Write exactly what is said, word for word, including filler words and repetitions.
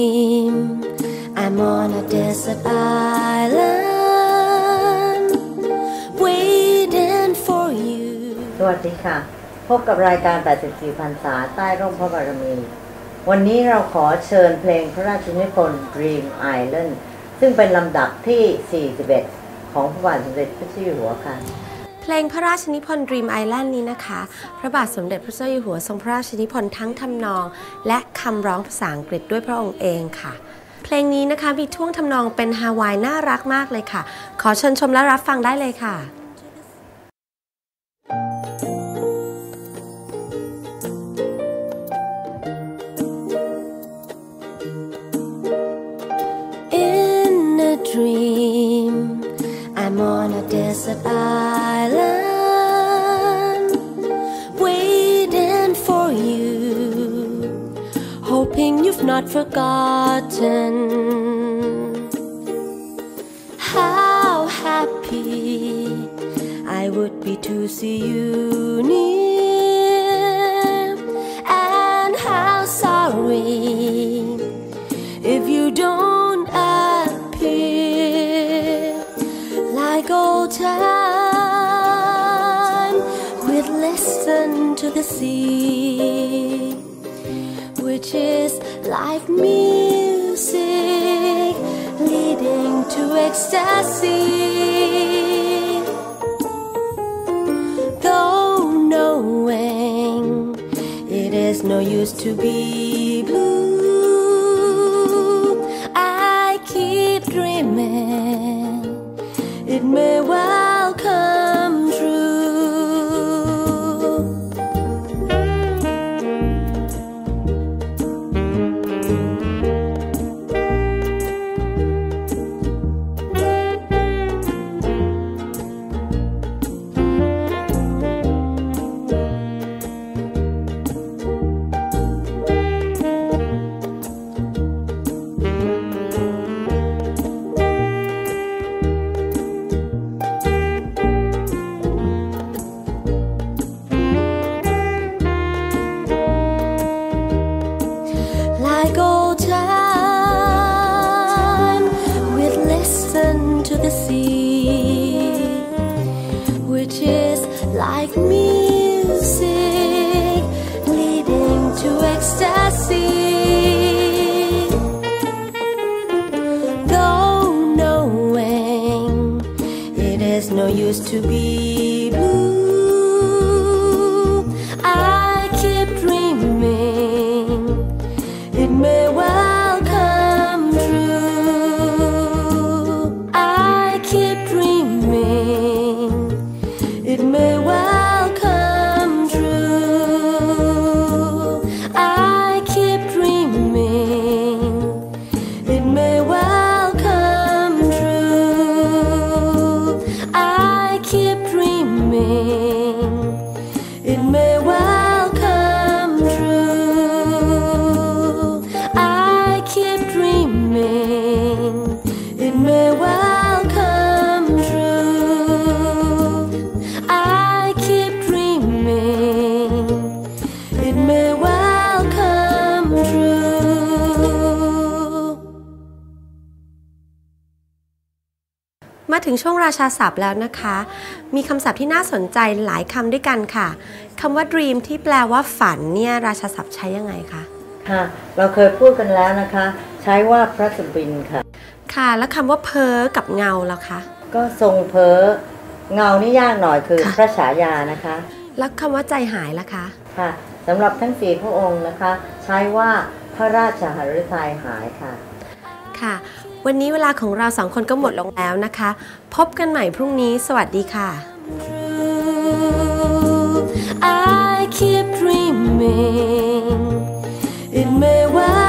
dream I'm on a desert island waiting for you สวัสดีค่ะพบกับรายการแปดสิบสี่พรรษาใต้ร่มพระบารมีวันนี้เราขอเชิญเพลงพระราชนิพนธ์ Dream Island ซึ่งเป็นลำดับที่สี่สิบเอ็ดของพระบาทสมเด็จพระเจ้าอยู่หัวค่ะเพลงพระราชนิพนธ์ Dream Island นี้นะคะพระบาทสมเด็จพระเจ้าอยู่หัวทรงพระราชนิพนธ์ทั้งทำนองและคำร้องภาษาอังกฤษด้วยพระองค์เองค่ะเพลงนี้นะคะมีท่วงทำนองเป็นฮาวายน่ารักมากเลยค่ะขอเชิญชมและรับฟังได้เลยค่ะDream I'm on a desert island waiting for you hoping you've not forgotten how happy I would be to see you near and how sorry if you don't like old time we'd listen to the sea which is like music leading to ecstasy though knowing it is no use to be blue I keep dreaming it may well come true Like old time we'd listen to the sea which is like music leading to ecstasy though knowing it is no use to be blue I keep dreaming it may well come true I keep dreaming it may well come true I keep dreaming it may well come true I keep dreaming it may well come true I keep dreaming it may well come true I keep dreaming it may well come true มาถึงช่วงราชาศัพท์แล้วนะคะมีคำศัพท์ที่น่าสนใจหลายคำด้วยกันค่ะคำว่า dream ที่แปลว่าฝันเนี่ยราชาศัพท์ใช้ยังไงคะค่ะเราเคยพูดกันแล้วนะคะใช้ว่าพระสุบินค่ะค่ะแล้วคำว่าเพ้อกับเงาล่ะคะก็ทรงเพ้อเงานี่ยากหน่อยคือพระฉายานะคะแล้วคำว่าใจหายล่ะคะค่ะสำหรับทั้งสี่พระองค์นะคะใช้ว่าพระราชหฤทัยหายค่ะค่ะวันนี้เวลาของเราสองคนก็หมดลงแล้วนะคะพบกันใหม่พรุ่งนี้สวัสดีค่ะ I keep dreaming it may well